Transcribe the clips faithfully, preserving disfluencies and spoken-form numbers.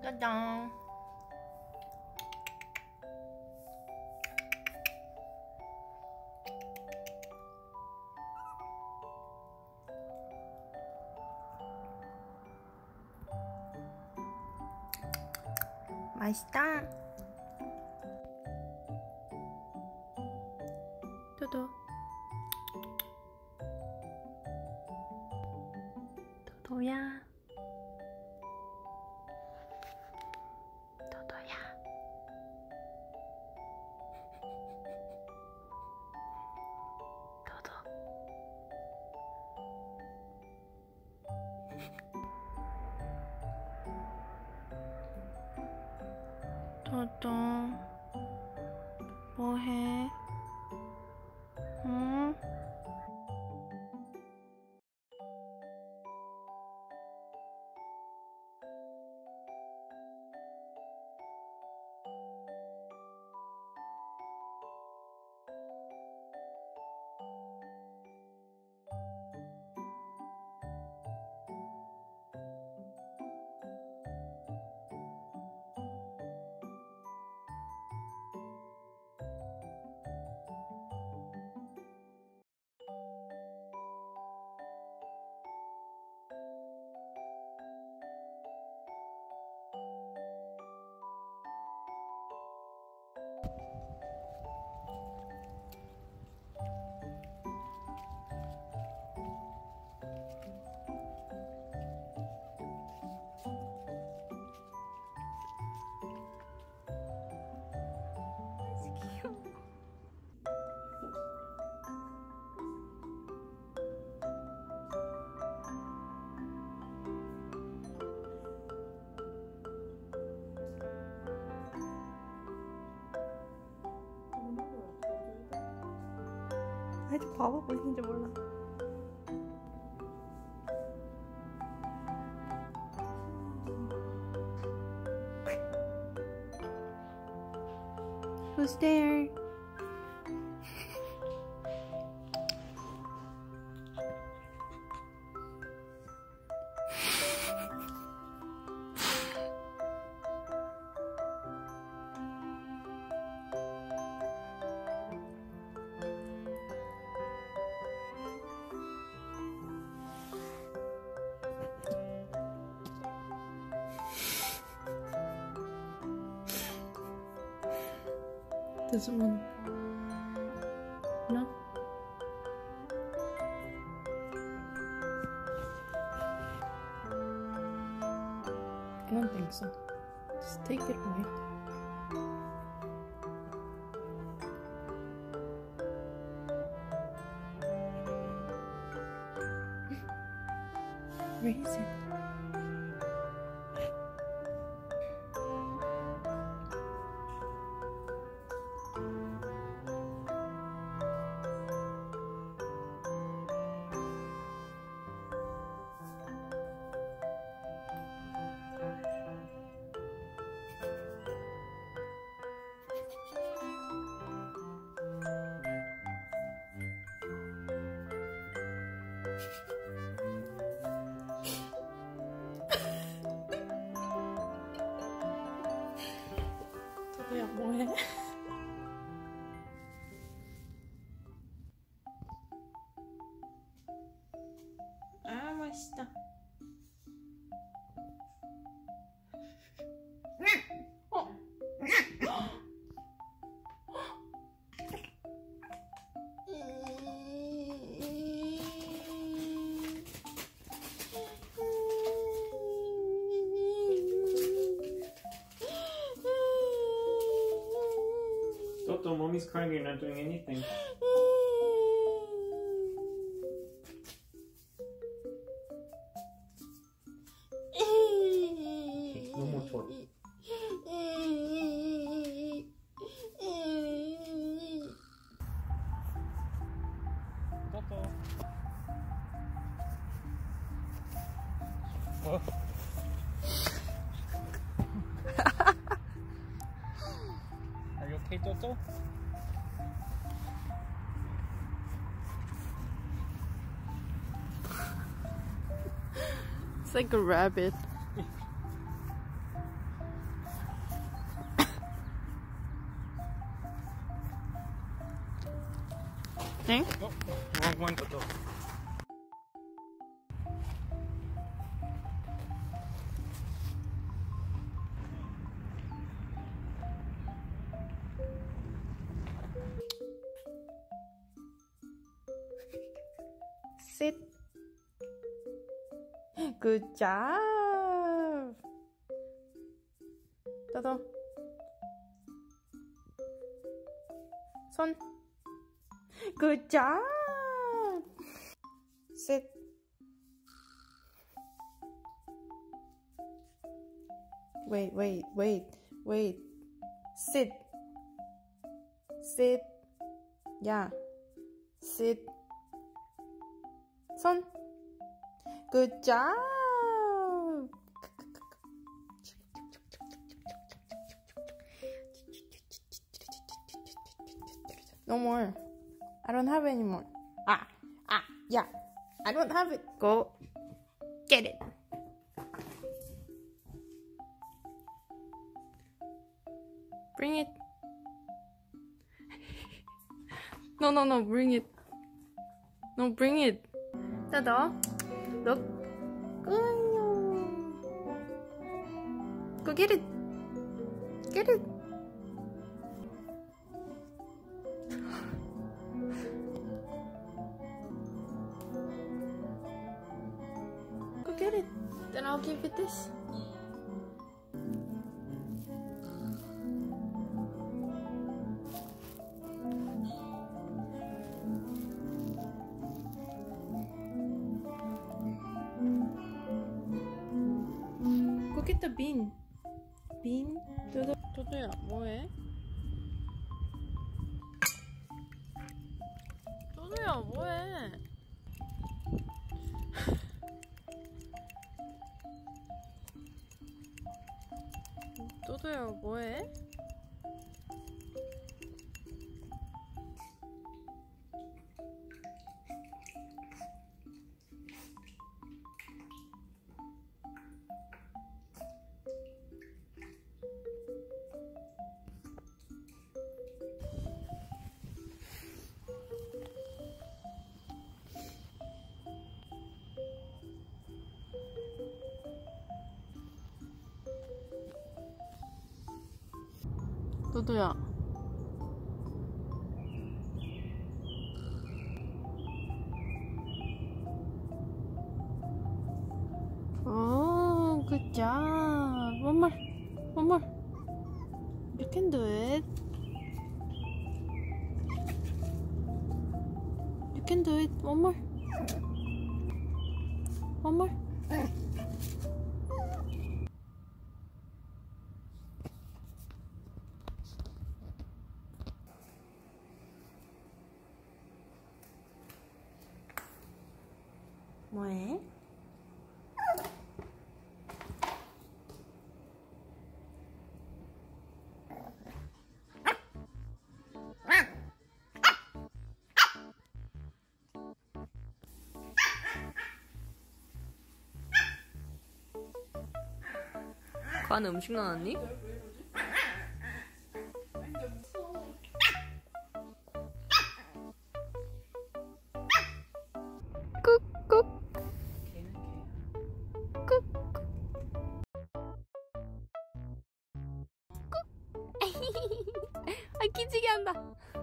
짜잔. 맛있다. 도도. 도도야. 도도야. 도도. 도도. 뭐해? 응? 아직 봐보고 있는지 몰라. Who's there? Doesn't want to. No? I don't think so. Just take it away. Raise it. 도도야 뭐해? 아 맛있다. 어. Toto, mommy's crying, you're not doing anything. No more toy. Toto. Oh. Are you okay, Toto? It's like a rabbit. thing? Oh, wrong one, Toto. Sit. Good job. 도도. 손. Good job. Sit. Wait, wait, wait, wait. Sit. Sit. Yeah. Sit. 손. Good job. No more. I don't have any more. Ah, ah, yeah. I don't have it. Go get it. Bring it. No, no, no. Bring it. No, bring it. Dodo, look. Go get it. Get it. Go get it. Then I'll give you this. Go get the bean. Bean? 도도, 도도야, 뭐해? 도도야, 뭐해? 도도야, 뭐해? 도도야. Oh, good job. One more. One more. You can do it. You can do it. One more. One more. 뭐해? 그 안에 음식 넣어놨니? 꾹꾹 아, 기지개 한다.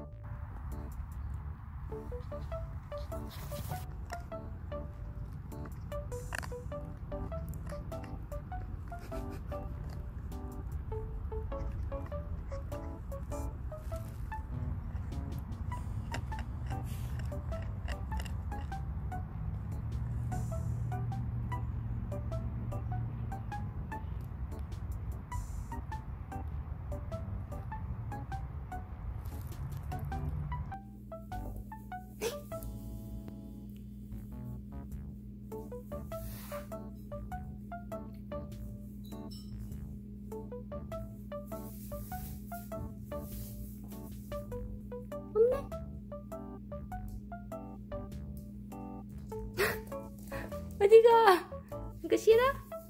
어디가? 이거 싫어?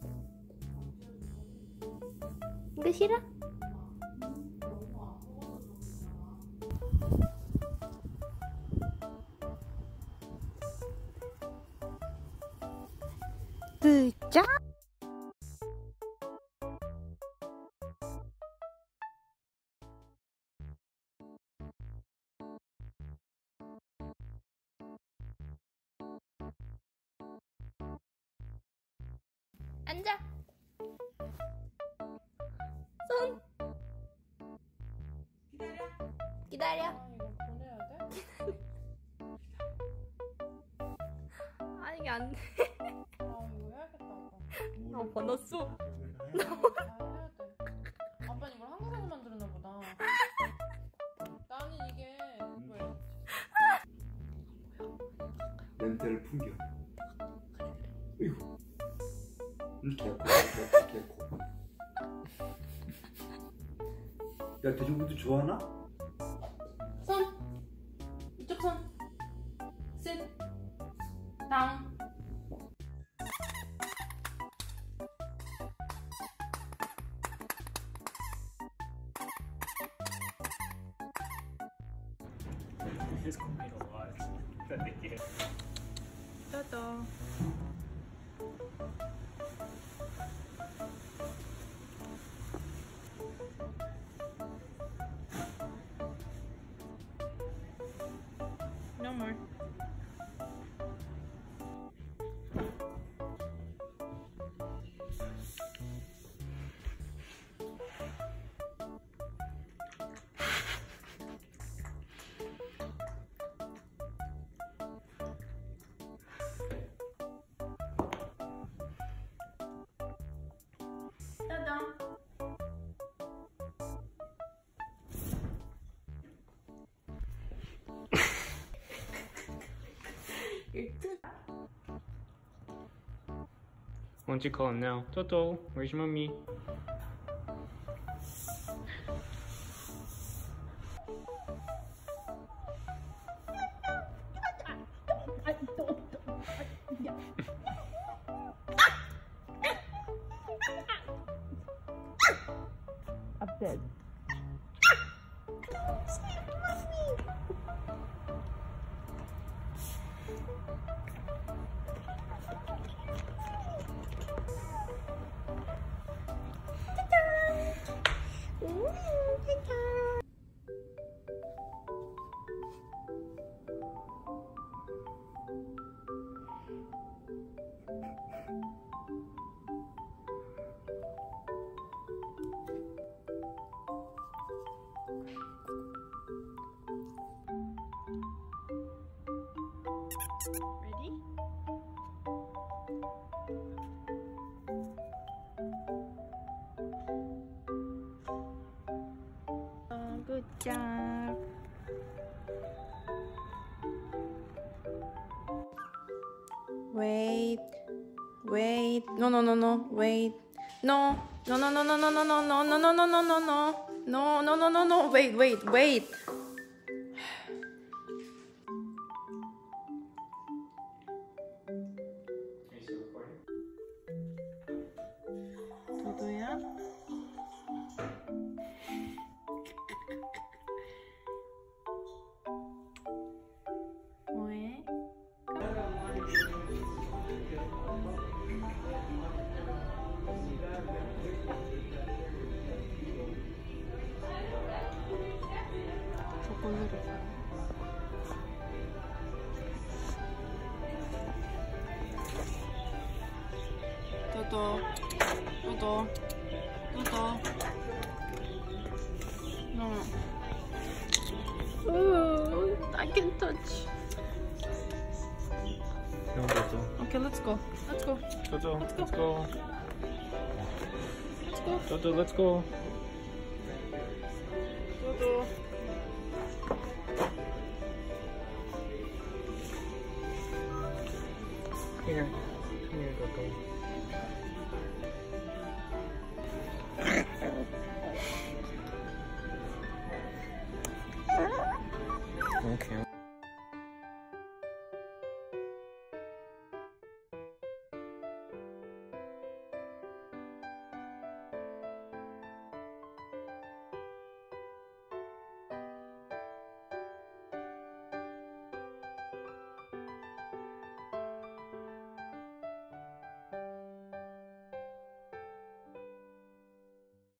이거 싫어? 자. 앉아. 손. 기다려. 기다려. 아, 이거 보내야 돼? 아 이게 안 돼. 아, 이거 해야겠다, 아빠. 어 번호수. 아, 해야 돼. 아빠는 이걸 한국에서 만들었나 보다. 나는 이게 왜? 냄새를 풍겨. 어이구. 개코, 개코, 개코. 야, 돼지고기도 좋아하나? 손! 이쪽 손! sit! down! This could mean a lot. That they get. DoDo. No more. DoDo. Why don't you call him now? Toto, where's your mommy? I'm dead. Ready? Oh, good job. Wait, wait. No, no, no, no. Wait. No, no, no, no, no, no, no, no, no, no, no, no, no, no, no, no, no, no, no, no. Wait, wait, wait. 도도야? 뭐해? 초콜릿을 도도 도도 도도 No. Ooh, I can touch. No, Toto. Okay, let's go. Let's go. Toto, Let's go. let's go. Let's go. Toto, let's go.